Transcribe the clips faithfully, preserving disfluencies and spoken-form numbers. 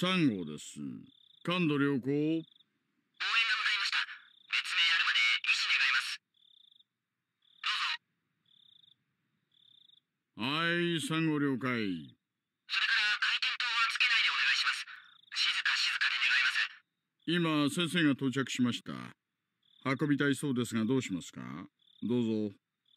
さん号です。感度良好。応援が向かいました。別名あるまで医師願います。 どうぞ。はい、さん号了解。 それから回転灯はつけないでお願いします。静か静かで願います。 今、先生が到着しました。運びたいそうですがどうしますか？どうぞ。 了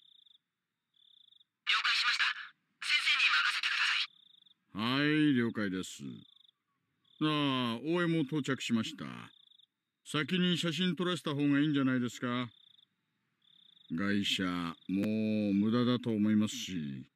解しました。先生に任せてください。 はい、了解です。ああ、応援も到着しました。先に写真撮らせた方がいいんじゃないですか？外車、もう無駄だと思いますし。